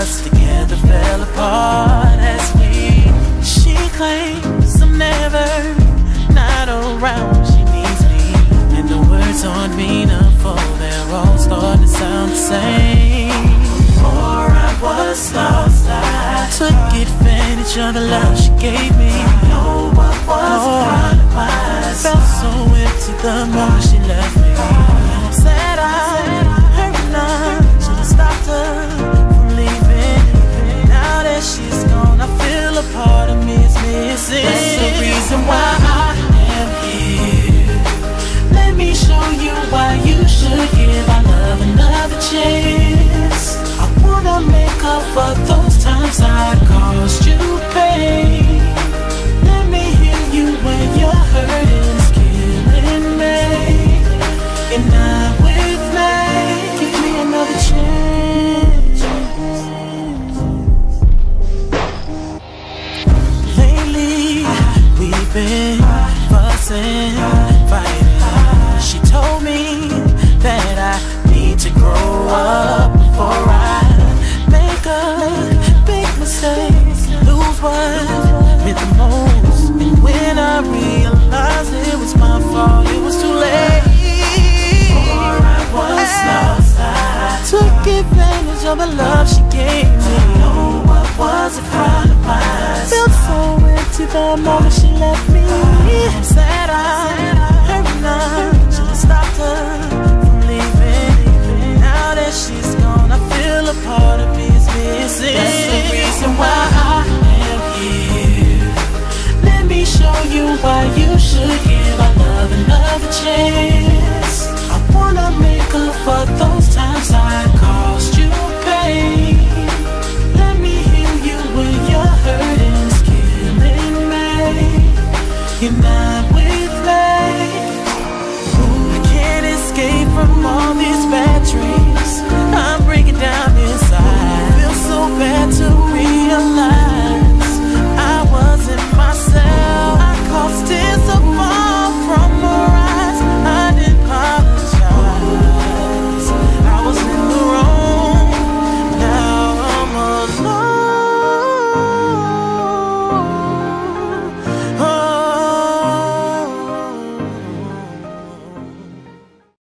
us together fell apart as she claims I'm never not around when she needs me, and the words aren't meaningful, they're all starting to sound the same. Before I was lost, I took advantage of the love she gave me. I know what was in front of my eyes. Felt so empty the moment she left me. Said I hurt enough, should've stopped her from leaving. Now that she's gone, I feel a part of me is missing. That's the reason why I am here. Let me show you why you should give our love another chance. I wanna make up for those times I caused you pain. Let me hear you when you're hurting, it's killing me. You're not with me, give me another chance. Lately, we've been fussing, fighting. She told me that I need to grow up before I make a big mistake, lose what meant the most. And when I realized it was my fault, it was too late. Before I was lost, I took advantage of the love she gave me. I know what was in front of my eyes. Felt so empty the moment she left me. Said I